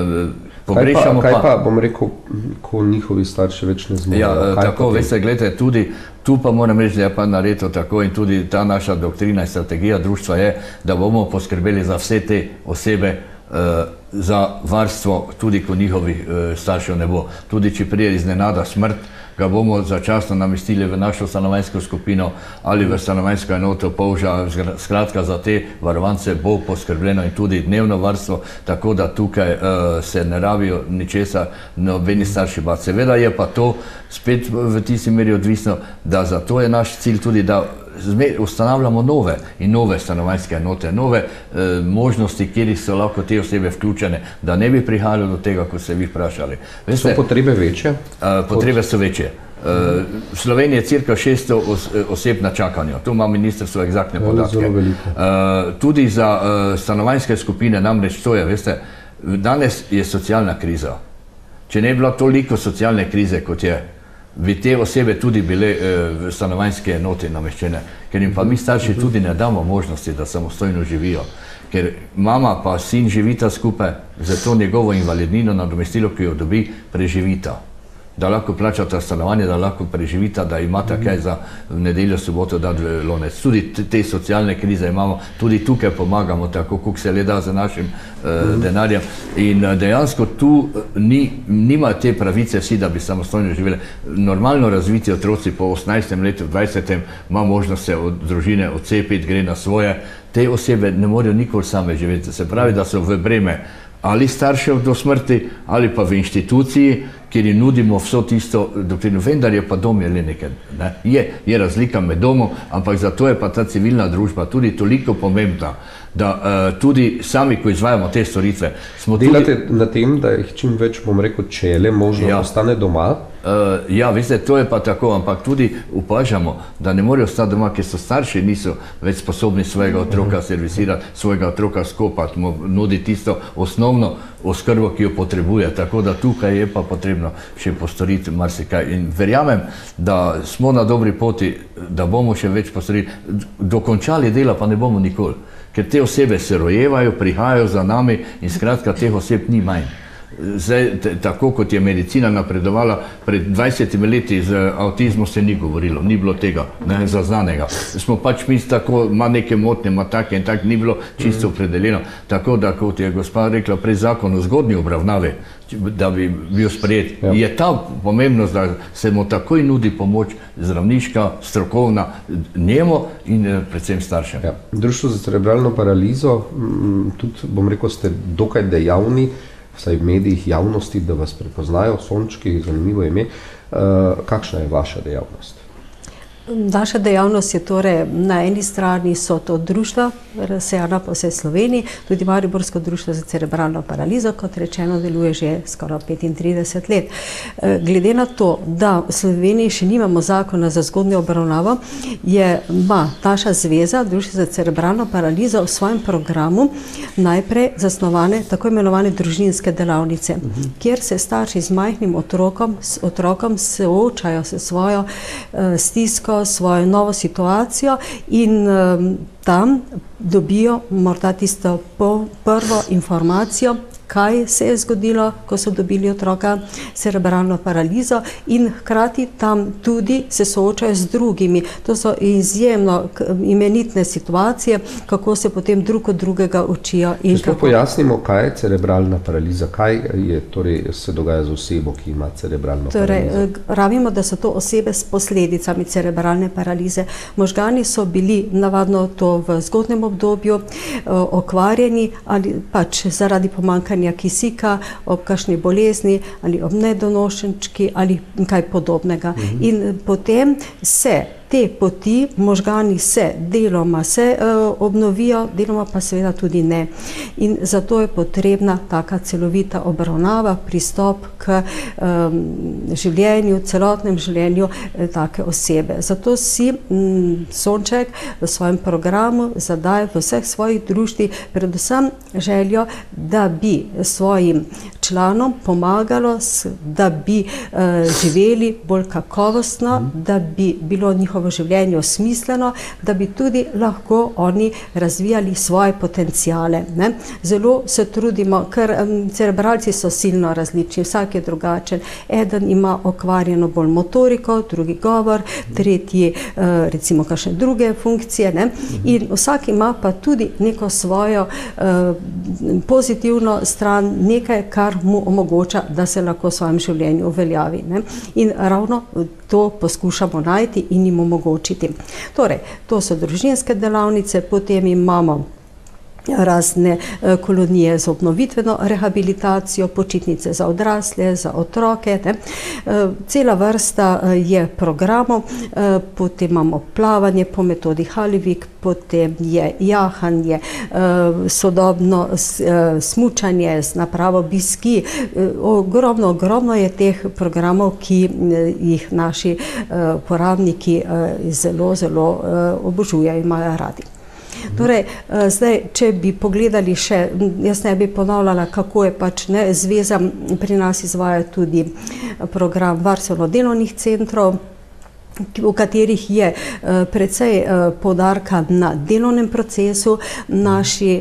Kaj pa, bom rekel, ko njihovi starši več ne zmorejo?
Ja, tako, veste, gledajte, tudi tu pa moram reči, da je pa naredil tako in tudi ta naša doktrina in strategija društva je, da bomo poskrbeli za vse te osebe, za varstvo, tudi ko njihovih staršev ne bo. Tudi če prije iznenada smrt, ga bomo začasno namestili v našo stanovanjsko skupino ali v stanovanjsko enoto Polža. Skratka, za te varovance bo poskrbljeno in tudi dnevno varstvo, tako da tukaj se ne rabijo ničesa nobeni starši bati. Seveda je pa to spet v tisti meri odvisno, da zato je naš cilj tudi, da ustanavljamo nove stanovanjske enote, nove možnosti, kjer so lahko te osebe vključene, da ne bi prihajalo do tega, kot ste vi vprašali.
So potrebe večje?
Potrebe so večje. V Sloveniji je cirka 600 oseb na čakanju, tu ima ministrstvo egzaktne podatke. Tudi za stanovanjske skupine, namreč to je, veste, danes je socialna kriza. Če ne bi bila toliko socialne krize, kot je, bi te osebe tudi bile v stanovanjske enote nameščene, ker jim pa mi starši tudi ne damo možnosti, da samostojno živijo. Ker mama pa sin živita skupaj, zato njegovo invalidnino, nadomestilo, ki jo dobi, preživita. Da lahko plačata stanovanje, da lahko preživita, da imata kaj za nedeljo, soboto dati v lonec. Tudi te socialne krize imamo, tudi tukaj pomagamo tako, kako se le da za našim denarjem. In dejansko tu nima te pravice vsi, da bi samostojno živeli. Normalno razviti otroci po 18. letu, 20. ima možnost se od družine odcepiti, gre na svoje. Te osebe ne morejo nikoli same živeti. Se pravi, da so v breme ali staršev do smrti, ali pa v inštituciji, kjer jim nudimo vso tisto doktrino. Vendar je pa dom je le nekaj. Je razlika med domom, ampak zato je pa ta civilna družba tudi toliko pomembna, da tudi sami, ko izvajamo te storitve, smo tudi...
Delate na tem, da jih čim več, bom rekel, če je le možno, ostane doma?
Ja, veste, to je pa tako, ampak tudi opažamo, da ne morejo ostati doma, ker so starši niso več sposobni svojega otroka servisirati, svojega otroka skopati, mu nuditi tisto osnovno oskrbo, ki jo potrebuje. Tako da tukaj je pa potrebno še postoriti marsikaj. In verjamem, da smo na dobri poti, da bomo še več postorili. Dokončali dela pa ne bomo nikoli, ker te osebe se rojevajo, prihajajo za nami in skratka teh oseb ni manj. Zdaj, tako kot je medicina napredovala, pred 20 leti z avtizmom se ni govorilo, ni bilo tega zaznanega. Smo pač mi tako, ima neke motnje, ima take in tak, ni bilo čisto opredeljeno. Tako da, kot je gospa rekla, pred zakon o zgodnji obravnavi, da bi bil sprejet, je ta pomembnost, da se mu takoj nudi pomoč zdravniška, strokovna, njemu in predvsem staršem.
Društvo za cerebralno paralizo, tudi, bom rekel, ste dokaj dejavni, vsaj v medijih javnosti, da vas prepoznajo, Sončki, zanimivo ime. Kakšna je vaša dejavnost?
Naša dejavnost je torej, na eni strani so to društva, razsejana po vsej Sloveniji, tudi Mariborsko društvo za cerebralno paralizo, kot rečeno, deluje že skoraj 35 let. Glede na to, da v Sloveniji še nimamo zakona za zgodnjo obravnavo, ima naša zveza, Društvo za cerebralno paralizo, v svojem programu najprej zasnovane tako imenovane družinske delavnice, kjer se starši z majhnim otrokom soočajo s svojo stisko, svojo novo situacijo in tam dobijo morda tisto prvo informacijo, kaj se je zgodilo, ko so dobili otroka s cerebralno paralizo in hkrati tam tudi se soočajo z drugimi. To so izjemno imenitne situacije, kako se potem drug od drugega učijo.
Če pojasnimo, kaj je cerebralna paraliza, kaj je, torej, se dogaja z osebo, ki ima cerebralno paralizo?
Pravimo, da so to osebe s posledicami cerebralne paralize. Možgani so bili navadno to v zgodnjem obdobju okvarjeni ali pač zaradi pomanjkanja kisika, ob kakšni bolezni ali ob nedonošenčki ali kaj podobnega. In potem se te poti, možgani se deloma obnovijo, deloma pa seveda tudi ne. In zato je potrebna taka celovita obravnava, pristop k življenju, celotnem življenju take osebe. Zato si Sonček v svojem programu zadaja v vseh svojih društvih predvsem željo, da bi svojim članom pomagalo, da bi živeli bolj kakovostno, da bi bilo njihovo življenje smisleno, da bi tudi lahko oni razvijali svoje potencijale. Zelo se trudimo, ker cerebralci so silno različni, vsak je drugačen. Eden ima okvarjeno bolj motoriko, drugi govor, tretji recimo kakšne druge funkcije, in vsak ima pa tudi neko svojo pozitivno stran, nekaj, kar mu omogoča, da se lahko v svojem življenju uveljavi. In ravno to poskušamo najti in jim omogočiti. Torej, to so družinske delavnice, potem imamo razne kolonije za obnovitveno rehabilitacijo, počitnice za odrasle, za otroke. Cela vrsta je programov, potem imamo plavanje po metodi Halivik, potem je jahanje, sodobno smučanje z napravo biski. Ogromno je teh programov, ki jih naši uporabniki zelo obožujejo, imajo radi. Torej, zdaj, če bi pogledali še, jaz ne bi ponavljala, kako je zveza pri nas izvaja tudi program varstveno-delovnih centrov, v katerih je precej poudarka na delovnem procesu. Naši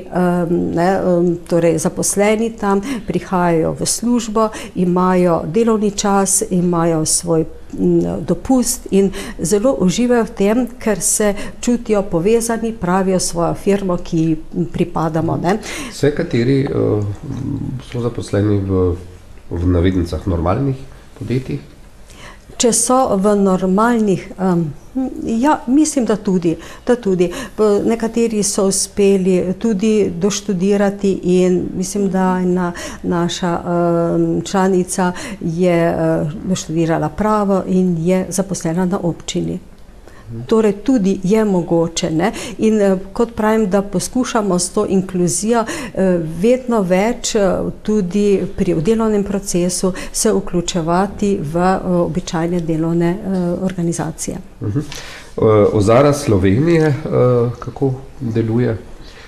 torej zaposleni tam prihajajo v službo, imajo delovni čas, imajo svoj dopust in zelo uživajo v tem, ker se čutijo povezani, pravijo svojo firmo, ki pripadamo.
Vse kateri so zaposleni v navednicah normalnih podjetjih?
Če so v normalnih, ja, mislim, da tudi. Nekateri so uspeli tudi doštudirati in mislim, da naša članica je doštudirala pravo in je zaposlena na občini. Torej tudi je mogoče. In kot pravim, da poskušamo s to inkluzijo vedno več tudi pri delovnem procesu se vključevati v običajne delovne organizacije.
Ozara Slovenije, kako deluje?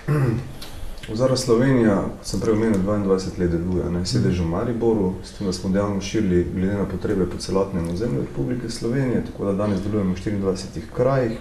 Ozara Slovenija, sem prej omenil, 22 let deluje, sedež v Mariboru, s tem, da smo dejavno širili glede na potrebe po celotnem ozemlju Republike Slovenije, tako da danes delujemo v 24 krajih.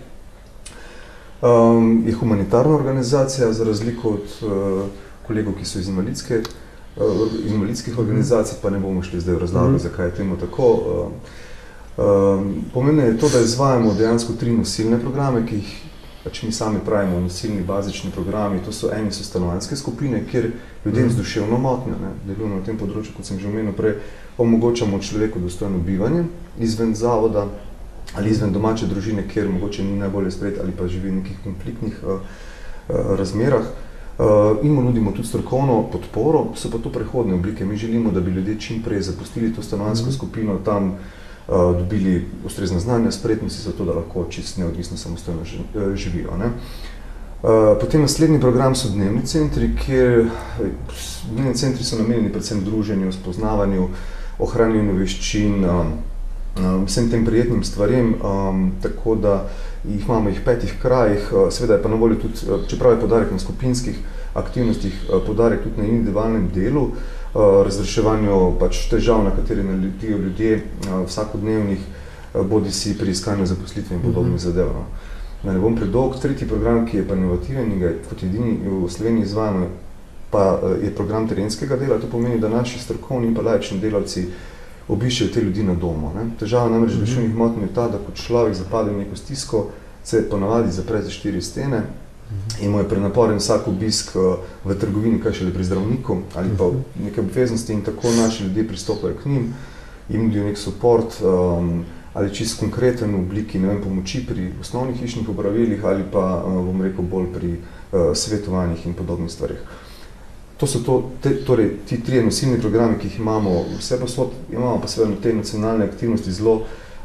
Je humanitarna organizacija, za razliko od kolegov, ki so iz invalidskih organizacij, pa ne bomo šli zdaj v razlago, zakaj je temu tako. Pomembno je to, da izvajamo dejansko 3 nosilne programe, ki jih mi sami pravimo nosilni bazični programi. To so eni so stanovanjske skupine, kjer ljudem z duševno motnjo, delujemo na tem področju, kot sem že omenil prej, omogočamo človeku dostojno bivanje izven zavoda ali izven domače družine, kjer mogoče ni najbolje sprejeti ali pa živi v nekih konfliktnih razmerah. In mu nudimo tudi strokovno podporo, so pa to prehodne oblike. Mi želimo, da bi ljudje čim prej zapustili to stanovanjsko skupino, tam dobili ustrezna znanja, spretnosti za to, da lahko čisto neodvisno samostojno živijo. Potem naslednji program so dnevni centri, kjer dnevni centri so namenjeni predvsem druženju, spoznavanju, ohranjanju veščin, vsem tem prijetnim stvarem, tako da imamo jih v 5 krajih, seveda je pa na voljo tudi, čeprav je poudarek na skupinskih aktivnostih, poudarek tudi na individualnem delu, razreševanju težav, na katere naletijo ljudje vsakodnevnih, bodi si pri iskanju zaposlitve in podobnih zadev. Da ne bom predolg, tretji program, ki je pa inovativen in ga kot edini v Sloveniji izvajamo, pa je program terenskega dela. To pomeni, da naši strokovni in pa laični delavci obiščejo te ljudi na domu. Težava namreč duševnih motenj je ta, da kot človek zapade v neko stisko, se ponavadi zapre za 4 stene in mu je prenaporen vsak obisk v trgovini, kaj šele pri zdravniku ali pa neke obveznosti, in tako naši ljudje pristopajo k njim, jim nudijo nek support ali čisto konkreten v obliki, pomoči pri osnovnih hišnih opravilih ali pa, bom rekel, bolj pri svetovanjih in podobnih stvarih. To so torej ti 3 nosilni programi, ki jih imamo vse posod, imamo pa seveda te nacionalne aktivnosti zelo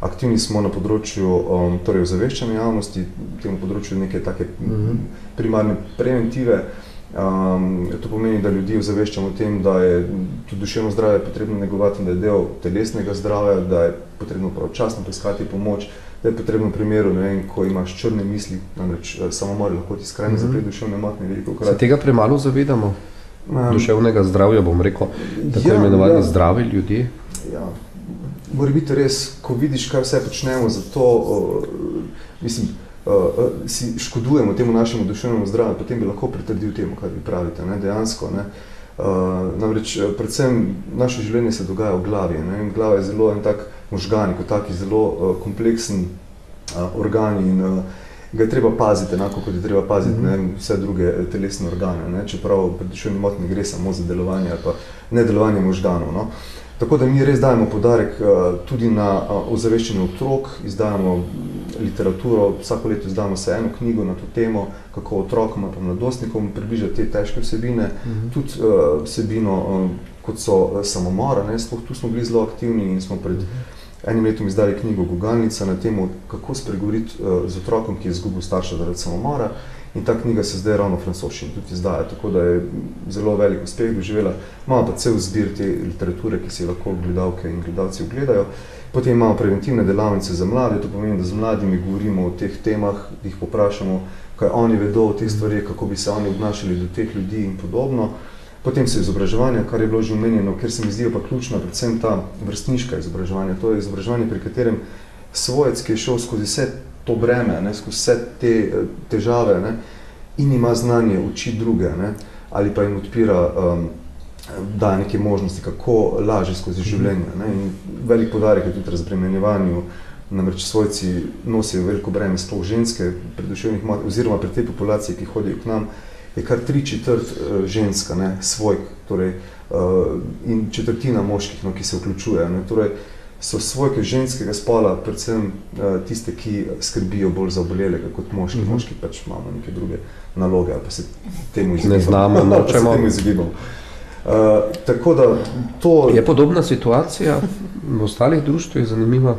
Aktivni smo na področju torej ozaveščanja javnosti, temu področju neke take primarne preventive. To pomeni, da ljudi ozaveščamo o tem, da je tudi duševno zdravje potrebno negovati, da je del telesnega zdravja, da je potrebno pravočasno poiskati pomoč, da je potrebno v primeru, ne vem, ko imaš črne misli, namreč samomor lahko ti skrajno zapre duševne motnje velikokrat.
Se tega premalo zavedamo? Duševnega zdravja, bom rekel, tako imenovani zdravi ljudje?
Ja, mora biti res, ko vidiš, kaj vse počnemo, zato, si škodujemo temu našemu duševnemu zdravju, potem bi lahko pritrdil temu, kaj vi pravite, ne, dejansko, ne. Namreč, predvsem, naše življenje se dogaja v glavi, ne, in glava je zelo en tak možgani, kot taki zelo kompleksen organ in ga je treba paziti, enako kot je treba paziti vse druge telesne organe, ne, čeprav pri duševni motnji gre samo za delovanje ali pa nedelovanje možganov, no. Tako da mi res dajemo poudarek tudi na ozaveščanje otrok, izdajamo literaturo, vsako leto izdamo se eno knjigo na to temo, kako otrokom ali pa mladostnikom približati te težke vsebine, tudi vsebino, kot so samomora, ne, tu smo bili zelo aktivni in smo pred enim letom izdali knjigo Gugalnica na temo, kako spregovoriti z otrokom, ki je izgubil starša zaradi samomora. In ta knjiga se zdaj ravno v francoščini tudi izdaja, tako da je zelo velik uspeh doživela. Imamo pa cel zbir te literature, ki si lahko gledalke in gledalci ogledajo. Potem imamo preventivne delavnice za mlade, to pomeni, da z mladimi govorimo o teh temah, jih poprašamo, kaj oni vedo o teh stvareh, kako bi se oni obnašali do teh ljudi in podobno. Potem so izobraževanja, kar je bilo že omenjeno, ker se mi zdijo pa ključna predvsem ta vrstniška izobraževanja. To je izobraževanje, pri katerem svojec, ki je šel skozi vse to breme, ne, skozi vse te težave, ne, in ima znanje učiti druge, ne, ali pa jim odpira, daje neke možnosti, kako lažje skozi življenje. Ne, in velik poudarek je tudi razbremenjevanju, namreč svojci nosijo veliko breme, sploh ženske, pri duševnih motnjah, oziroma pri tej populaciji, ki hodijo k nam, je kar 3/4 ženska, ne, svojk, torej, in četrtina moških, no, ki se vključujejo, ne, torej, so svojke ženskega spola predvsem tiste, ki skrbijo bolj za obolelega kot moški. Moški pač imamo neke druge naloge, ali pa se temu izgibamo.
Ne znamo, nočemo.
Tako da to...
Je podobna situacija v ostalih društvih zanimiva?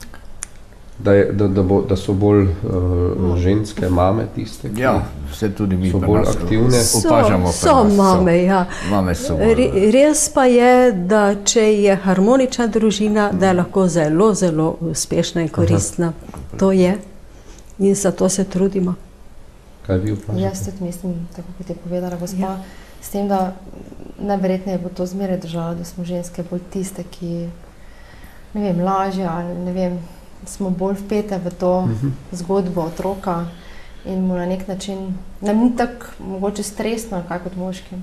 Da so bolj ženske mame tiste, ki
vse tudi mi
so bolj aktivne.
So mame, ja.
Mame so bolj.
Res pa je, da če je harmonična družina, da je lahko zelo, zelo uspešna in koristna. To je. In zato se trudimo.
Kaj vi opažate?
Jaz tudi mislim, tako kot je povedala gospa, s tem, da najverjetneje bo to zmeraj držalo, da smo ženske bolj tiste, ki, ne vem, lažje ali ne vem, smo bolj vpete v to zgodbo otroka in mu na nek način, nam ni tako mogoče stresno, kaj kot moškim.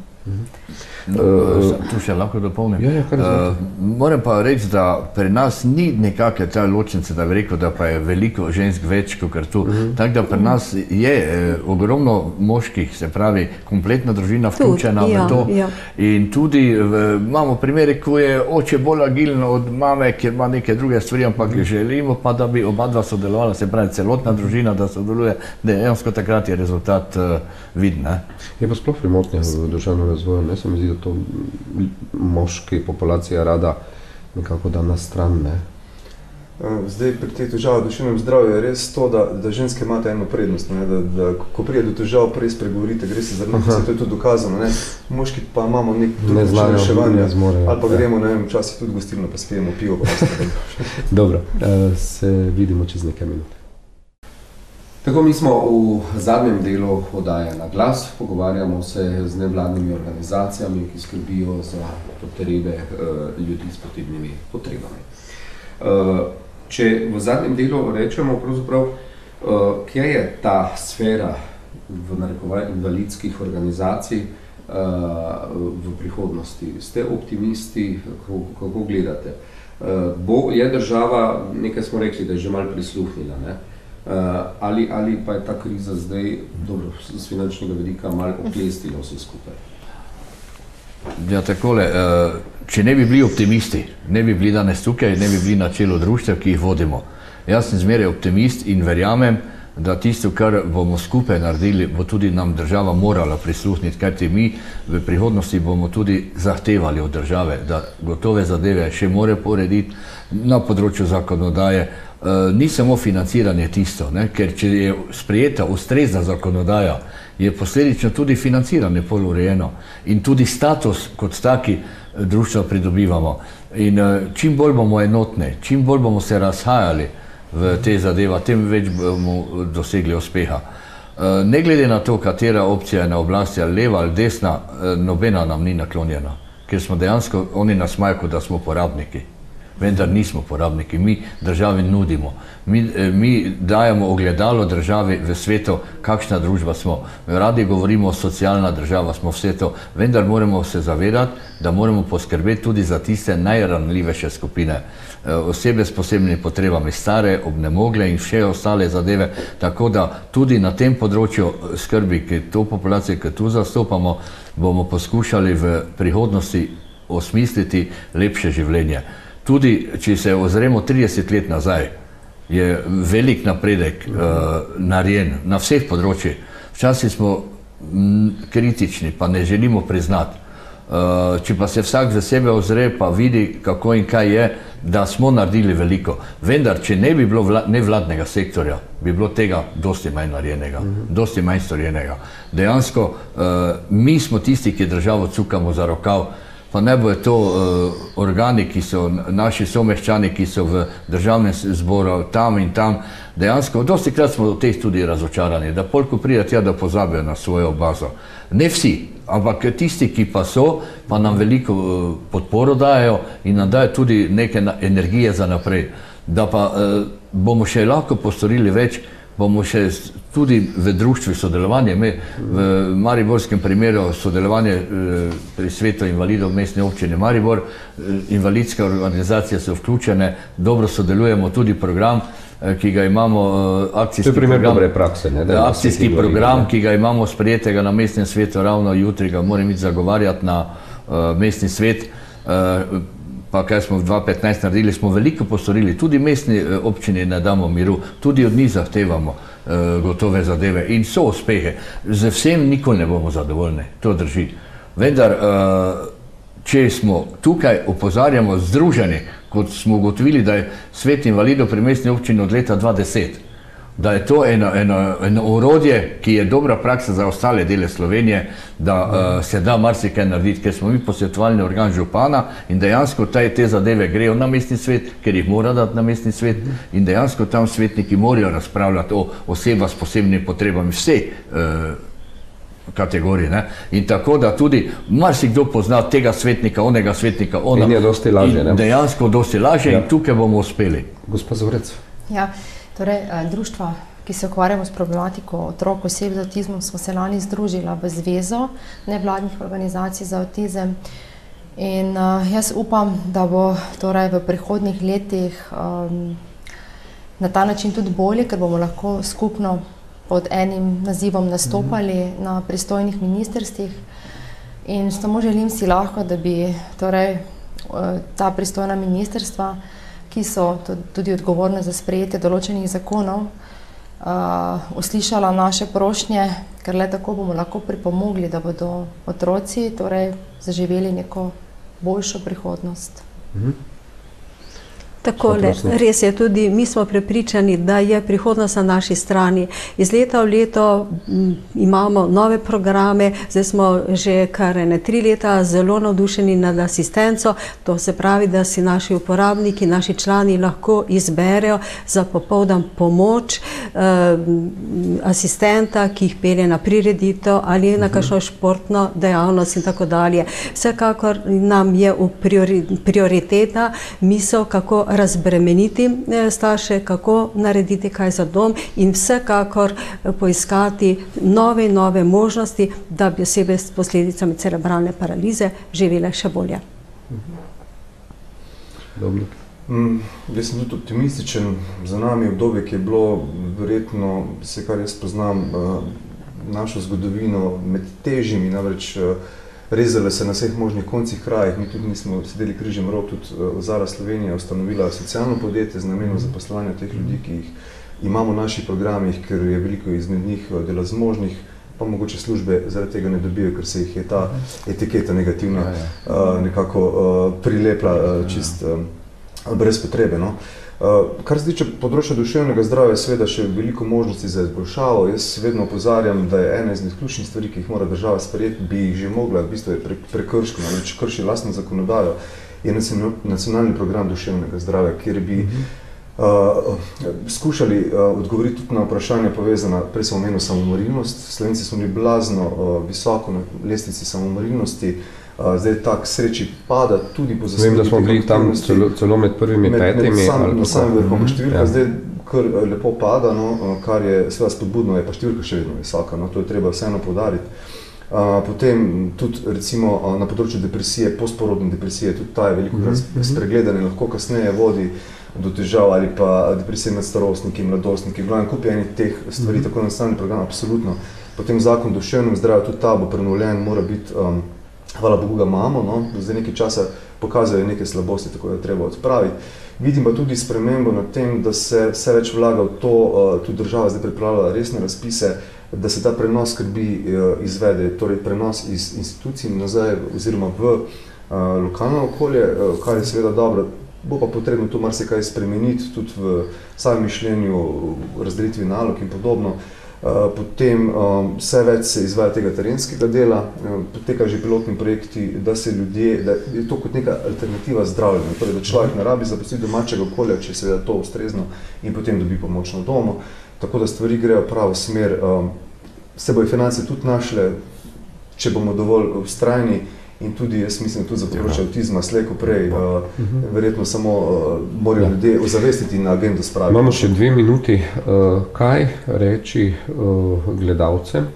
Tu še lahko dopolnim. Moram pa reči, da pri nas ni nekakve ta ločnice, da bi rekel, da pa je veliko žensk več kot tu. Tako da pri nas je ogromno moških, se pravi, kompletna družina vključena v to. In tudi imamo primere, ko je oče bolj agilen od mame, ker ima neke druge stvari, ampak želimo pa, da bi oba dva sodelovala, se pravi, celotna družina, da sodeluje, dejansko takrat je rezultat viden.
Je pa sploh pri motnjah v duševnem razvoju, ne se mi zdi, da to moški populacija rada nekako da na stran, ne?
Zdaj, pri tej težavi v duševnem zdravju je res to, da ženske imate eno prednost, ne? Da ko prije do težav, prej spregovorite, gre se zaradi, to je tudi dokazano, ne? Moški pa imamo nek drugi reševanje, ali pa gremo, ne vem, včasih tudi gostilno, pa spijemo pivo, pa ostalo.
Dobro, se vidimo čez nekaj minut. Tako, mi smo v zadnjem delu oddaje Na glas, pogovarjamo se z nevladnimi organizacijami, ki skrbijo za potrebe ljudi s posebnimi potrebami. Če v zadnjem delu rečemo pravzaprav, kje je ta sfera v narekovaj invalidskih organizacij v prihodnosti? Ste optimisti, kako gledate? Je država, nekaj smo rekli, da je že malo prisluhnila, ne? Ali pa je ta kriza zdaj, dobro, z finančnega vidika malo oklestila vse skupaj?
Ja, takole, če ne bi bili optimisti, ne bi bili danes tukaj, ne bi bili na čelu društev, ki jih vodimo. Jaz sem zmeraj optimist in verjamem, da tisto, kar bomo skupaj naredili, bo tudi nam država morala prisluhniti, kajti mi v prihodnosti bomo tudi zahtevali od države, da gotove zadeve še more porediti na področju zakonodaje. Ni samo financiranje tisto, ne? Ker če je sprejeta ustrezna zakonodaja, je posledično tudi financiranje pol urejeno in tudi status kot taki društva pridobivamo. In čim bolj bomo enotni, čim bolj bomo se razhajali v te zadeva, tem več bomo dosegli uspeha. Ne glede na to, katera opcija je na oblasti, ali leva ali desna, nobena nam ni naklonjena, ker smo dejansko, oni nas imajo, da smo porabniki. Vendar nismo porabniki, mi državi nudimo. Mi dajemo ogledalo državi v svetu, kakšna družba smo. Radi govorimo, socialna država smo vse to, vendar moramo se zavedati, da moramo poskrbeti tudi za tiste najranljivejše skupine. Osebe s posebnimi potrebami, stare, obnemogle in vse ostale zadeve. Tako da tudi na tem področju skrbi, ki to populacijo, ki tu zastopamo, bomo poskušali v prihodnosti osmisliti lepše življenje. Tudi, če se ozremo 30 let nazaj, je velik napredek narejen na vseh področjih. Včasih smo kritični, pa ne želimo priznati. Če pa se vsak za sebe ozre, pa vidi, kako in kaj je, da smo naredili veliko. Vendar, če ne bi bilo nevladnega sektorja, bi bilo tega dosti manj narejenega, dosti manj storjenega. Dejansko, mi smo tisti, ki državo cukamo za rokav, pa ne bo je to organi, ki so naši someščani, ki so v državnem zboru tam in tam. Dejansko, dosti krat smo v teh tudi razočarani, da polko pride tja, da pozabijo na svojo bazo. Ne vsi, ampak tisti, ki pa so, pa nam veliko podporo dajo in nam dajo tudi neke energije za naprej. Da pa bomo še lahko postorili več, bomo še tudi v društvu sodelovanje, v mariborskem primeru sodelovanje pri svetu invalidov mestne občine Maribor, invalidske organizacije so vključene, dobro sodelujemo, tudi program, ki ga imamo, akcijski program, ki ga imamo sprejetega na mestnem svetu, ravno jutri ga moram iti zagovarjati na mestni svet, pa kaj smo v 2015 naredili, smo veliko postorili, tudi mestni občini ne damo miru, tudi od njih zahtevamo gotove zadeve in so uspehe. Z vsem nikoli ne bomo zadovoljni, to drži. Vendar, če smo tukaj opozarjamo združeni, kot smo ugotovili, da je svet invalidov pri mestni občini od leta 2010, da je to eno orodje, ki je dobra praksa za ostale dele Slovenije, da se da marsikaj narediti, ker smo mi posvetovalni organ župana in dejansko te zadeve grejo na mestni svet, ker jih mora dati na mestni svet in dejansko tam svetniki morajo razpravljati o osebah s posebnimi potrebami, vse kategorije. Ne? In tako da tudi marsikdo pozna tega svetnika, onega svetnika, ona.
In je dosti lažje.
In dejansko dosti lažje in tukaj bomo uspeli.
Gospa Zorec.
Ja. Torej, društva, ki se ukvarjamo s problematiko otrok oseb z avtizmom, smo se lani združila v Zvezo nevladnih organizacij za avtizem in jaz upam, da bo torej v prihodnjih letih na ta način tudi bolje, ker bomo lahko skupno pod enim nazivom nastopali na pristojnih ministrstvih in samo želim si lahko, da bi torej ta pristojna ministrstva, ki so tudi odgovorne za sprejetje določenih zakonov, uslišala naše prošnje, ker le tako bomo lahko pripomogli, da bodo otroci torej zaživeli neko boljšo prihodnost.
Takole, res je, tudi mi smo prepričani, da je prihodnost na naši strani. Iz leta v leto imamo nove programe, zdaj smo že kar 3 leta zelo navdušeni nad asistenco, to se pravi, da si naši uporabniki, naši člani lahko izberejo za popoldan pomoč asistenta, ki jih pelje na prireditev ali na kakšno športno dejavnost in tako dalje. Vsekakor nam je prioriteta misel, kako razbremeniti starše, kako narediti kaj za dom in vsekakor poiskati nove in nove možnosti, da bi osebe s posledicami cerebralne paralize živele še bolje.
Dobro.
Jaz sem tudi optimističen. Za nami obdobje, ki je bilo verjetno, vse kar jaz poznam, našo zgodovino med težjimi, namreč rezale se na vseh možnih koncih krajih. Mi tudi nismo sedeli križem rok, tudi Zara Slovenija ustanovila socialno podjetje z namenom zaposlovanja teh ljudi, ki jih imamo v naših programih, ker je veliko izmed njih dela zmožnih, pa mogoče službe zaradi tega ne dobijo, ker se jih je ta etiketa negativna nekako prilepla čist brez potrebe. No. Kar se tiče področja duševnega zdravja, je seveda še veliko možnosti za izboljšavo. Jaz vedno opozarjam, da je ena izmed ključnih stvari, ki jih mora država sprejeti, bi jih že mogla, v bistvu je prekrško, namreč krši lastno zakonodajo, je nacionalni program duševnega zdravja, kjer bi skušali odgovoriti tudi na vprašanja povezana, prej sem omenil samomorilnost. Slovenci smo bili blazno visoko na lestvici samomorilnosti, zdaj tak sreči pada tudi po zaslugi.
Vem, da smo bili tam celo med prvimi petimi.
Na samem vrhu, številka zdaj kar lepo pada, no, kar je seveda spodbudno, je pa številka še vedno visoka, no, to je treba vseeno poudariti. Potem tudi recimo na področju depresije, postporodne depresije, tudi ta je velikokrat spregledana in lahko kasneje vodi do težav ali pa depresije med starostniki, mladostniki, v glavnem kup enih teh stvari, tako nacionalni program, absolutno. Potem zakon o duševnem zdravju, tudi ta bo prenovljen, mora biti, hvala Bogu ga imamo, no, zdaj nekaj časa pokazajo neke slabosti, tako da treba odpraviti. Vidim pa tudi spremembo na tem, da se vse več vlaga v to, tudi država zdaj pripravlja resne razpise, da se ta prenos skrbi izvede, torej prenos iz institucij nazaj oziroma v lokalno okolje, kar je seveda dobro. Bo pa potrebno tu marsikaj spremeniti, tudi v samem mišljenju, razdelitvi nalog in podobno. Potem vse več se izvaja tega terenskega dela, potekajo že pilotni projekti, da se ljudje, da je to kot neka alternativa zdravljenju, torej da človek ne rabi zapustiti domačega okolja, če je seveda to ustrezno in potem dobi pomoč na domu. Tako da stvari grejo pravo smer. Se bojo finance tudi našle, če bomo dovolj vztrajni. In tudi, jaz mislim, tudi za področje avtizma, slej ko prej, verjetno samo morajo ljudje ozavestiti in na agendo spraviti.
Imamo še 2 minuti. Kaj reči gledalcem,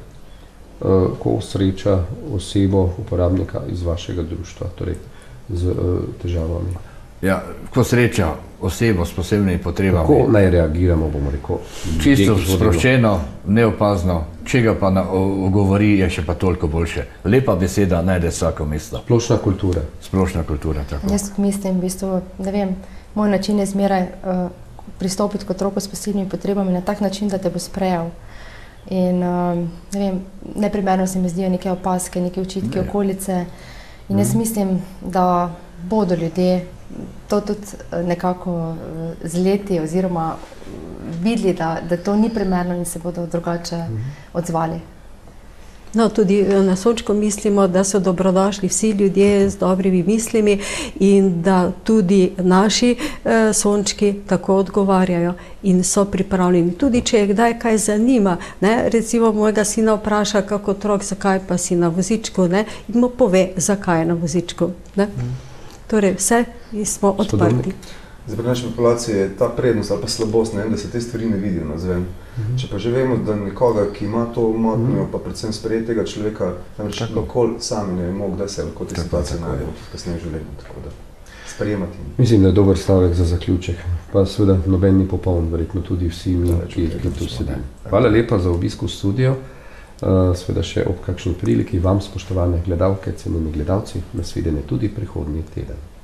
ko sreča osebo, uporabnika iz vašega društva, torej z težavami?
Ja, ko sreča osebo s posebnimi potrebami.
Kako naj reagiramo, bomo rekel?
Čisto sproščeno, neopazno, če ga pa ogovori, je še pa toliko boljše. Lepa beseda najde vsako mesto.
Splošna kultura.
Splošna kultura, tako.
Jaz mislim, v bistvu, ne vem, moj način je zmeraj pristopiti k otroku s posebnimi potrebami na tak način, da te bo sprejel. In ne vem, neprimerno se mi zdijo neke opaske, neke očitke okolice. In jaz mislim, da bodo ljudje to tudi nekako z leti oziroma videli, da to ni primerno in se bodo drugače odzvali.
No, tudi na Sončku mislimo, da so dobrodošli vsi ljudje z dobrimi mislimi in da tudi naši Sončki tako odgovarjajo in so pripravljeni. Tudi če je kdaj kaj zanima, ne, recimo mojega sina vpraša kako otrok, zakaj pa si na vozičku, ne, in mu pove, zakaj je na vozičku. Ne. Torej, vse smo odprti.
Zdaj, pri naši populaciji je ta prednost ali pa slabost, ne vem, da se te stvari ne vidijo nazven. Če pa že vemo, da nekoga, ki ima to motnjo, pa predvsem sprejeti tega človeka, namreč nikoli sami ne vemo, kdaj se lahko te situacije najdejo kasneje v življenju, tako da sprejemati.
Mislim, da je dober stavek za zaključek, pa seveda noben ni popoln, verjetno tudi vsi mi, ki tu sedimo. Hvala lepa za obisk v studio. Seveda še ob kakšni priliki vam, spoštovane gledalke, cenjeni gledalci, nasvidenje tudi prihodnji teden.